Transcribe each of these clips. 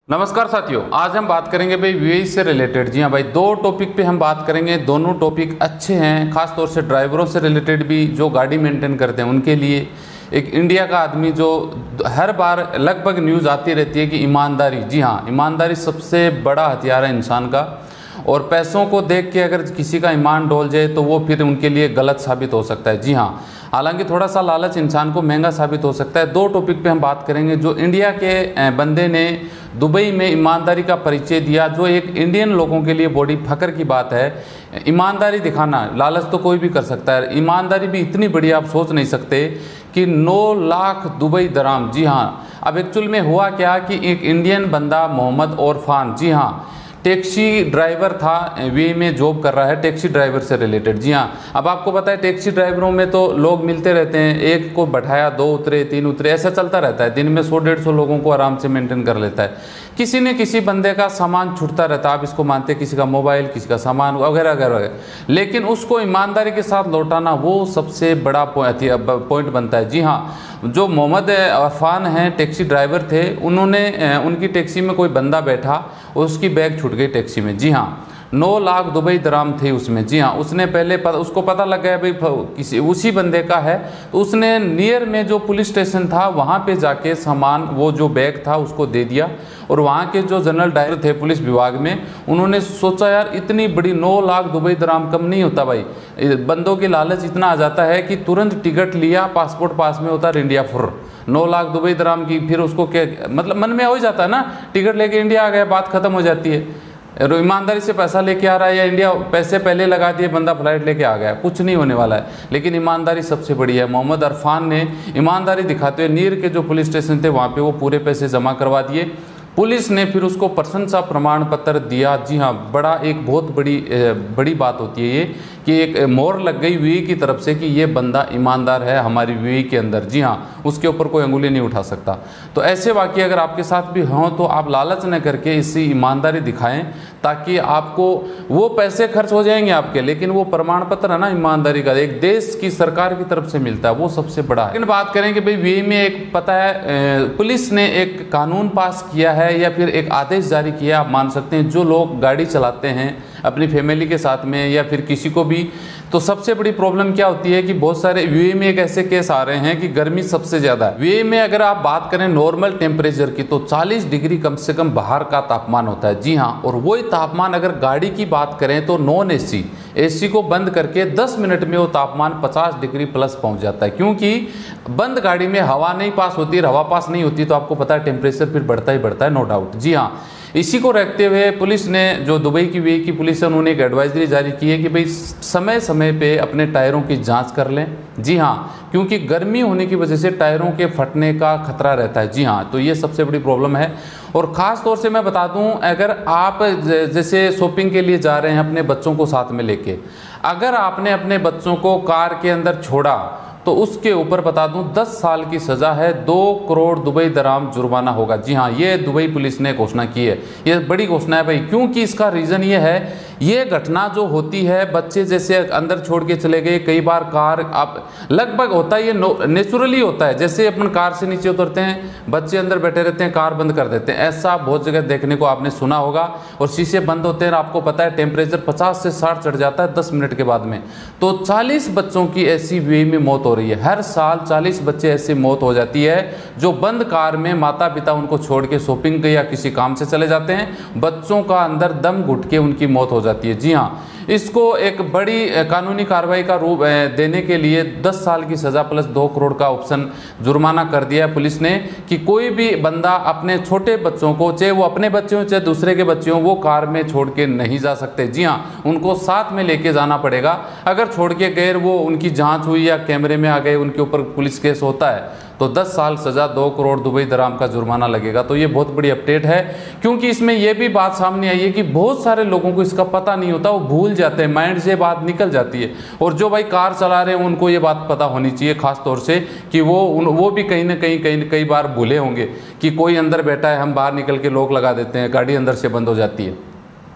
नमस्कार साथियों, आज हम बात करेंगे भाई यूएई से रिलेटेड। जी हाँ भाई, दो टॉपिक पे हम बात करेंगे। दोनों टॉपिक अच्छे हैं, खास तौर से ड्राइवरों से रिलेटेड भी, जो गाड़ी मेंटेन करते हैं उनके लिए। एक इंडिया का आदमी जो हर बार लगभग न्यूज़ आती रहती है कि ईमानदारी, जी हाँ, ईमानदारी सबसे बड़ा हथियार है इंसान का। और पैसों को देख के अगर किसी का ईमान डोल जाए तो वो फिर उनके लिए गलत साबित हो सकता है। जी हाँ, हालांकि थोड़ा सा लालच इंसान को महंगा साबित हो सकता है। दो टॉपिक पे हम बात करेंगे। जो इंडिया के बंदे ने दुबई में ईमानदारी का परिचय दिया, जो एक इंडियन लोगों के लिए बड़ी फख्र की बात है। ईमानदारी दिखाना, लालच तो कोई भी कर सकता है, ईमानदारी भी इतनी बड़ी आप सोच नहीं सकते कि 9 लाख दुबई दराम। जी हाँ, अब एक्चुअल में हुआ क्या कि एक इंडियन बंदा मोहम्मद ओरफान, जी हाँ, टैक्सी ड्राइवर था, वे में जॉब कर रहा है, टैक्सी ड्राइवर से रिलेटेड। जी हाँ, अब आपको पता है टैक्सी ड्राइवरों में तो लोग मिलते रहते हैं, एक को बैठाया, 2 उतरे, 3 उतरे, ऐसा चलता रहता है। दिन में 100-150 लोगों को आराम से मेंटेन कर लेता है। किसी न किसी बंदे का सामान छूटता रहता है, आप इसको मानते हैं, किसी का मोबाइल, किसी का सामान वगैरह वगैरह, लेकिन उसको ईमानदारी के साथ लौटाना वो सबसे बड़ा पॉइंट बनता है। जी हाँ, जो मोहम्मद अरफान हैं, टैक्सी ड्राइवर थे, उन्होंने उनकी टैक्सी में कोई बंदा बैठा, उसकी बैग छूट गई टैक्सी में। जी हाँ, 9 लाख दुबई दराम थे उसमें। जी हाँ, उसने पहले उसको पता लग गया भाई किसी उसी बंदे का है, तो उसने नियर में जो पुलिस स्टेशन था वहाँ पे जाके सामान, वो जो बैग था उसको दे दिया। और वहाँ के जो जनरल डायरेक्टर थे पुलिस विभाग में, उन्होंने सोचा यार इतनी बड़ी 9 लाख दुबई दराम कम नहीं होता भाई। बंदों की लालच इतना आ जाता है कि तुरंत टिकट लिया, पासपोर्ट पास में होता है, इंडिया फुर। 9 लाख दुबई दराम की फिर उसको क्या मतलब, मन में हो जाता है ना, टिकट लेके इंडिया आ गया, बात खत्म हो जाती है। ईमानदारी से पैसा लेके आ रहा है या इंडिया पैसे पहले लगा दिए, बंदा फ्लाइट लेके आ गया, कुछ नहीं होने वाला है। लेकिन ईमानदारी सबसे बड़ी है। मोहम्मद अरफान ने ईमानदारी दिखाते हुए नीर के जो पुलिस स्टेशन थे वहाँ पे वो पूरे पैसे जमा करवा दिए। पुलिस ने फिर उसको प्रशंसा प्रमाण पत्र दिया। जी हाँ, बड़ा एक बहुत बड़ी बात होती है ये कि एक मोहर लग गई यूएई की तरफ से कि ये बंदा ईमानदार है हमारी यूएई के अंदर। जी हाँ, उसके ऊपर कोई अंगुली नहीं उठा सकता। तो ऐसे वाक़ये अगर आपके साथ भी हों तो आप लालच न करके इससे ईमानदारी दिखाएं, ताकि आपको वो पैसे खर्च हो जाएंगे आपके, लेकिन वो प्रमाण पत्र है ना ईमानदारी का, एक देश की सरकार की तरफ से मिलता है, वो सबसे बड़ा है। लेकिन बात करें कि भाई यूएई में एक पता है पुलिस ने एक कानून पास किया है या फिर एक आदेश जारी किया, आप मान सकते हैं, जो लोग गाड़ी चलाते हैं अपनी फैमिली के साथ में या फिर किसी को भी, तो सबसे बड़ी प्रॉब्लम क्या होती है कि बहुत सारे यूएई में एक ऐसे केस आ रहे हैं कि गर्मी सबसे ज़्यादा है। यूएई में अगर आप बात करें नॉर्मल टेम्परेचर की तो 40 डिग्री कम से कम बाहर का तापमान होता है। जी हाँ, और वही तापमान अगर गाड़ी की बात करें तो नॉन एसी को बंद करके 10 मिनट में वो तापमान 50 डिग्री प्लस पहुंच जाता है, क्योंकि बंद गाड़ी में हवा नहीं पास होती है। हवा पास नहीं होती तो आपको पता है टेम्परेचर फिर बढ़ता ही बढ़ता है, नो डाउट। जी हाँ, इसी को रखते हुए पुलिस ने, जो दुबई की यूएई की पुलिस है, उन्होंने एक एडवाइजरी जारी की है कि भाई समय समय पे अपने टायरों की जांच कर लें। जी हाँ, क्योंकि गर्मी होने की वजह से टायरों के फटने का खतरा रहता है। जी हाँ, तो ये सबसे बड़ी प्रॉब्लम है। और ख़ास तौर से मैं बता दूं, अगर आप जैसे शॉपिंग के लिए जा रहे हैं अपने बच्चों को साथ में लेके, अगर आपने अपने बच्चों को कार के अंदर छोड़ा तो उसके ऊपर बता दूं 10 साल की सज़ा है, 2 करोड़ दुबई दराम जुर्माना होगा। जी हाँ, ये दुबई पुलिस ने घोषणा की है। ये बड़ी घोषणा है भाई, क्योंकि इसका रीज़न ये है, ये घटना जो होती है, बच्चे जैसे अंदर छोड़ के चले गए, कई बार कार आप लगभग होता है, ये नेचुरली होता है, जैसे अपन कार से नीचे उतरते हैं, बच्चे अंदर बैठे रहते हैं, कार बंद कर देते हैं, ऐसा बहुत जगह देखने को आपने सुना होगा। और शीशे बंद होते हैं, आपको पता है टेम्परेचर 50 से 60 चढ़ जाता है 10 मिनट के बाद में। तो 40 बच्चों की ऐसी यूएई में मौत हो रही है हर साल। 40 बच्चे ऐसी मौत हो जाती है जो बंद कार में माता पिता उनको छोड़ के शॉपिंग या किसी काम से चले जाते हैं, बच्चों का अंदर दम घुट के उनकी मौत हो जाती है। जी हाँ, इसको एक बड़ी कानूनी कार्रवाई का रूप देने के लिए 10 साल की सज़ा प्लस 2 करोड़ का ऑप्शन जुर्माना कर दिया है पुलिस ने, कि कोई भी बंदा अपने छोटे बच्चों को, चाहे वो अपने बच्चे हों चाहे दूसरे के बच्चे हों, वो कार में छोड़ के नहीं जा सकते। जी हाँ, उनको साथ में लेके जाना पड़ेगा। अगर छोड़ के गए, वो उनकी जांच हुई या कैमरे में आ गए, उनके ऊपर पुलिस केस होता है तो 10 साल सज़ा, 2 करोड़ दुबई दराम का जुर्माना लगेगा। तो ये बहुत बड़ी अपडेट है, क्योंकि इसमें यह भी बात सामने आई है कि बहुत सारे लोगों को इसका पता नहीं होता, वो भूल जाते हैं, माइंड से बात निकल जाती है। और जो भाई कार चला रहे हैं उनको ये बात पता होनी चाहिए, खास तौर से कि वो भी कहीं ना कई बार भूले होंगे कि कोई अंदर बैठा है, हम बाहर निकल के लॉक लगा देते हैं, गाड़ी अंदर से बंद हो जाती है।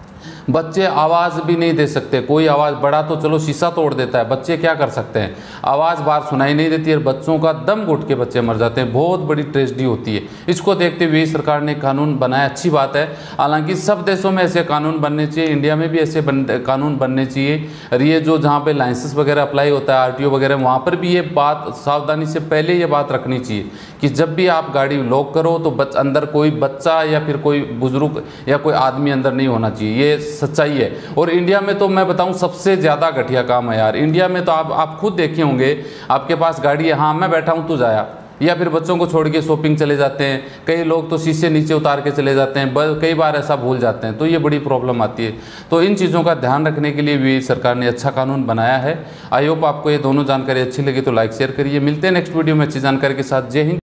बच्चे आवाज़ भी नहीं दे सकते, कोई आवाज़, बड़ा तो चलो शीशा तोड़ देता है, बच्चे क्या कर सकते हैं, आवाज़ बाहर सुनाई नहीं देती है, बच्चों का दम घुट के बच्चे मर जाते हैं, बहुत बड़ी ट्रेजेडी होती है। इसको देखते हुए सरकार ने कानून बनाया, अच्छी बात है। हालांकि सब देशों में ऐसे कानून बनने चाहिए, इंडिया में भी ऐसे कानून बनने चाहिए। और ये जो जहाँ पे लाइसेंस वगैरह अप्लाई होता है, आरटीओ वगैरह, वहाँ पर भी ये बात सावधानी से पहले ये बात रखनी चाहिए कि जब भी आप गाड़ी लॉक करो तो अंदर कोई बच्चा या फिर कोई बुजुर्ग या कोई आदमी अंदर नहीं होना चाहिए, ये सच्चाई है। और इंडिया में तो मैं बताऊं सबसे ज़्यादा घटिया काम है यार। इंडिया में तो आप खुद देखे होंगे, आपके पास गाड़ी है, हाँ मैं बैठा हूं तू जाया, या फिर बच्चों को छोड़ के शॉपिंग चले जाते हैं, कई लोग तो शीशे नीचे उतार के चले जाते हैं, कई बार ऐसा भूल जाते हैं, तो ये बड़ी प्रॉब्लम आती है। तो इन चीज़ों का ध्यान रखने के लिए भी सरकार ने अच्छा कानून बनाया है। आई होप आपको ये दोनों जानकारी अच्छी लगी तो लाइक शेयर करिए। मिलते हैं नेक्स्ट वीडियो में अच्छी जानकारी के साथ। जय हिंद।